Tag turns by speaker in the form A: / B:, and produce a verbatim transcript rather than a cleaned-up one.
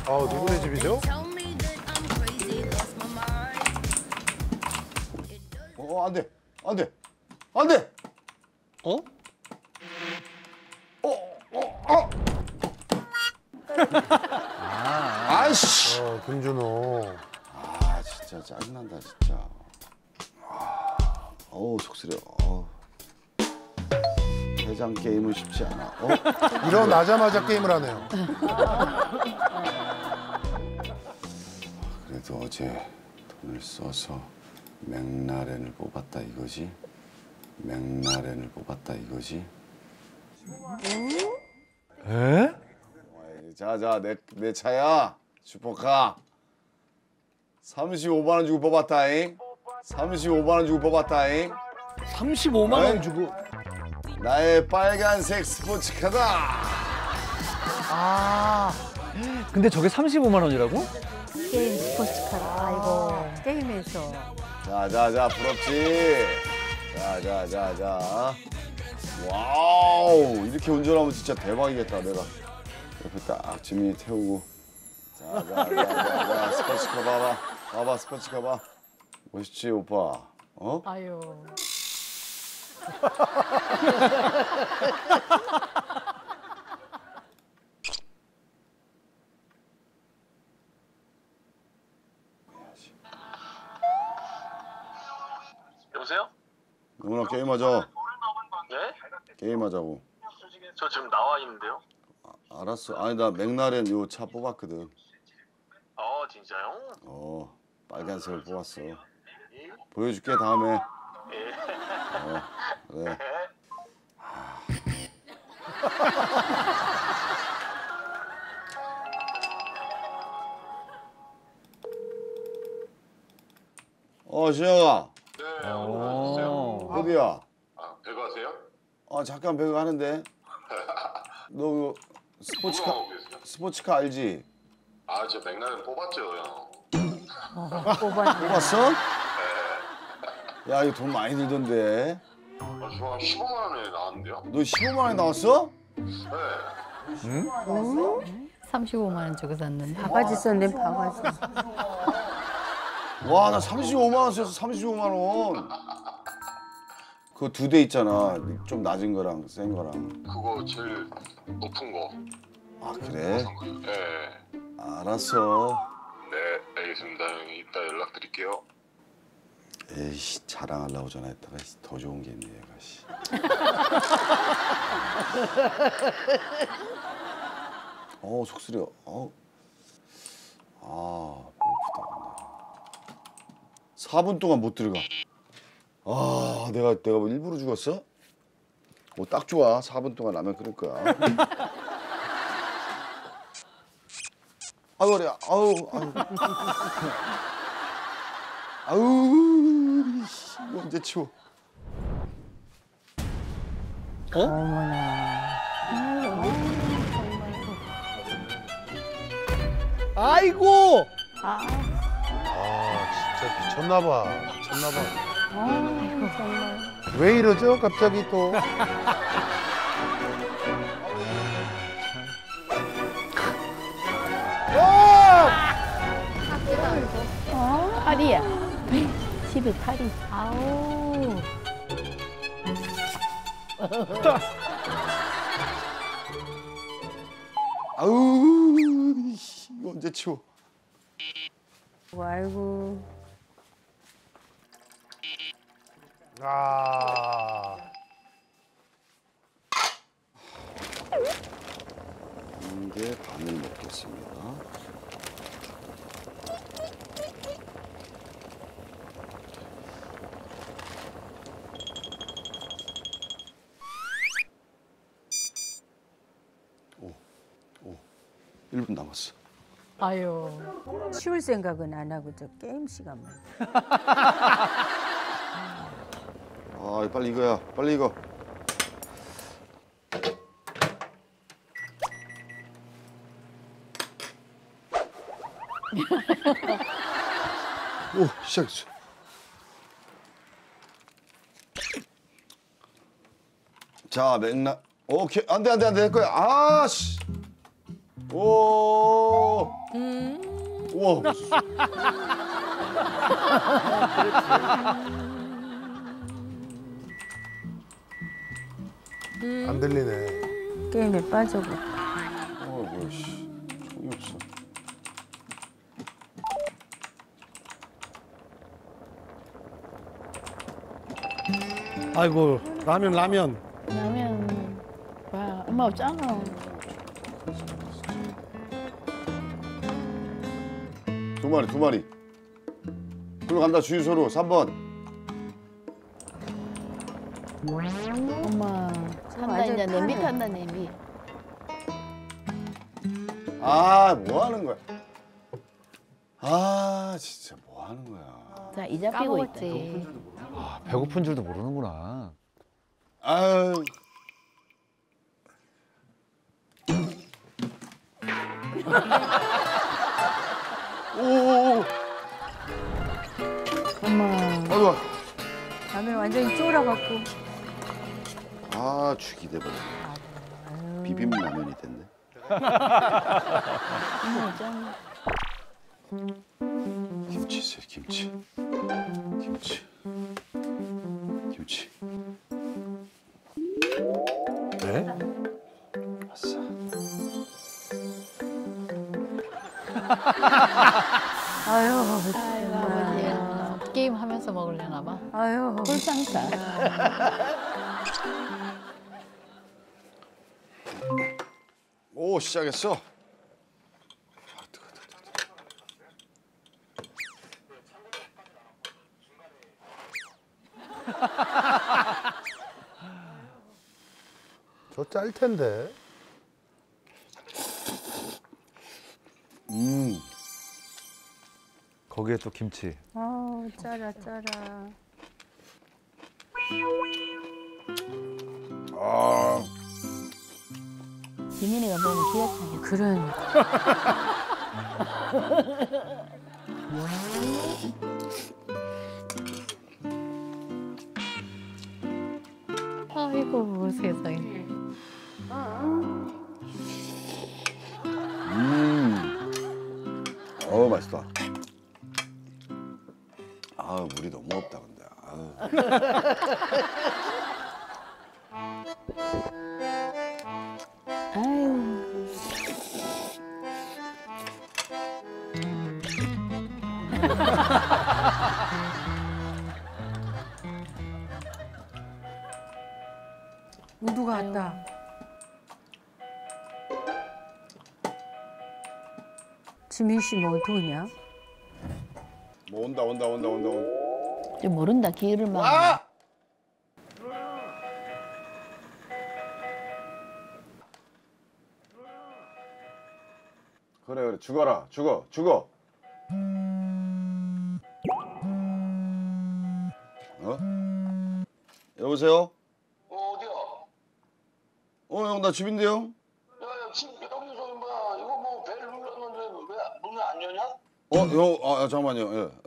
A: 아, 누구네 집이죠?
B: 어, 안 돼. 안 돼. 안 돼.
C: 어?
B: 어, 어, 어. 아. 아이씨.
A: 어, 김준호.
B: 아, 진짜 짜증난다, 진짜. 아, 어우, 속쓰려. 어우. 대장 게임은 쉽지 않아. 어?
A: 일어나자마자 게임을 하네요.
B: 그래도 어제 돈을 써서 맥라렌을 뽑았다 이거지? 맥라렌을 뽑았다 이거지?
A: 에?
B: 자자 내, 내 차야 슈퍼카 삼십오만 원 주고 뽑았다잉 삼십오만 원 주고 뽑았다잉
C: 삼십오만 원 주고.
B: 나의 빨간색 스포츠카다.
C: 아. 근데 저게 삼십오만 원이라고?
D: 게임 스포츠카라. 아이고 게임에서.
B: 자자자 부럽지. 자자자자 와우 이렇게 운전하면 진짜 대박이겠다. 내가 옆에 딱 지민이 태우고 자자자자 스포츠카 봐봐 봐봐 스포츠카 봐 멋있지 오빠 어?
D: 아유.
E: 여보세요?
B: 누구나 게임하자.
E: 네?
B: 게임하자고.
E: 저 지금 나와 있는데요.
B: 아, 알았어. 아니 나 맥라렌 요 차 뽑았거든.
E: 아 진짜요?
B: 어 빨간색을 뽑았어.
E: 예?
B: 보여줄게 다음에.
E: 예.
B: 어 그래. 어 신영아
E: 네,
C: 어.
B: 어디야?
E: 아, 배그 하세요?
B: 아 잠깐 배그 하는데. 너 그 스포츠카
E: 하고 계세요?
B: 스포츠카 알지?
E: 아, 저 맥라렌 뽑았죠, 형.
D: 뽑았네.
B: 뽑았어? 야 이거 돈 많이 들던데.
E: 아, 저한 십오만 원에 나왔는데요?
B: 너 십오만 원에 나왔어?
E: 네.
D: 삼십오만 원 주고 샀는데.
F: 바가지 썼네, 바가지.
B: 와 나 삼십오만 원 썼어. 삼십오만 원. 그거 두 대 있잖아. 좀 낮은 거랑 센 거랑.
E: 그거 제일 높은 거.
B: 아 그래?
E: 네.
B: 알았어.
E: 네, 알겠습니다, 형. 이따 연락드릴게요.
B: 에이씨 자랑하려고 전화했다가 더 좋은 게 있네 얘가 씨. 어 속쓰려. 어. 아 배고프다. 사 분 동안 못 들어가. 아 내가 내가 뭐 일부러 죽었어? 뭐 딱 좋아. 사 분 동안 라면 끓일 거야. 아우 그래. 아우 아우. 아우 씨, 이거 언제 치워?
F: 어머나.
C: 아이고.
A: 아, 진짜 미쳤나 봐. 미쳤나 봐.
F: 아이고, 정말.
A: 왜 이러죠? 갑자기 또.
F: 팔이야. 집이 팔이. 아우.
B: 아우 씨, 이거 언제 치워?
F: 아이고.
A: 아.
B: 이게 반을 먹겠습니다. 오, 오, 일 분 남았어.
D: 아유.
F: 치울 생각은 안 하고 저 게임 시간만.
B: 아, 빨리 이거야. 빨리 이거. 오, 시작했어. 자, 맥락. 오케이. 안 돼, 안 돼, 안 돼. 될 거야. 아, 씨. 오.
F: 음.
B: 우와.
A: 안 들리네.
F: 게임에 빠져고.
B: 어, 뭐야, 씨. 총이 없어.
A: 아이고 라면 라면.
D: 라면. 와, 엄마 없잖아.
B: 두 마리, 두 마리. 그리고 간다, 주유소로. 삼 번.
D: 엄마. 탄다,
F: 완전
D: 이제 냄비
F: 타네.
D: 탄다, 냄비.
B: 아, 뭐 하는 거야? 아, 진짜 뭐 하는 거야?
D: 자, 이자 삐고 있다.
F: 까먹었지.
C: 아, 배고픈 줄도 모르는구나.
B: 아유. 오오오.
D: 엄마.
B: 아이고.
F: 라면 완전히 쫄아갖고.
B: 아, 죽이 돼버려. 비빔 라면이 됐네.
D: 엄마 있잖아.
B: 김치 있어요, 김치. 김치. 김치.
A: 네?
B: 아싸.
F: 아유,
D: 아이고,
F: 정말.
D: 아버지야. 게임 하면서 먹으려나 봐.
F: 아유.
D: 꿀상사.
B: 오, 시작했어. 아, 뜨거, 뜨거, 뜨거.
A: 저 짤 텐데.
B: 음.
C: 거기에 또 김치.
F: 아우, 짜라, 짜라.
B: 아.
D: 지민이가 보면 기억하겠다.
F: 그러니까.
D: 아이고, 세상에.
B: 음. 어우, 맛있다. 아, 물이 너무 없다 근데. 아유.
D: 아유.
F: 우두가 왔다. 지민 씨 뭐 어떡하냐?
B: 뭐 온다 온다 온다 온다 온다.
D: 좀 모른다, 기회를 막.
B: 아! 그래 그래 죽어라 죽어 죽어. 어? 여보세요?
E: 어, 어디야?
B: 어 형 나 집인데요?
E: 야, 야, 지금 여기서 임마 이거 뭐 배를 눌렀는데 왜 문을 안 여냐?
B: 어 형 아 잠깐만요. 예.